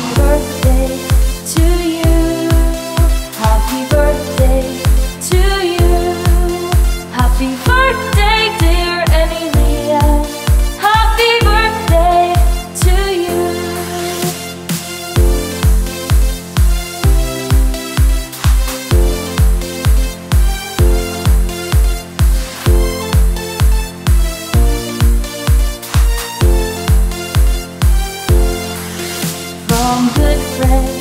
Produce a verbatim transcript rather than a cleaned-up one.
birthday to you. Happy birthday to you. Happy birthday, dear Emilia. Happy birthday to you. From good friends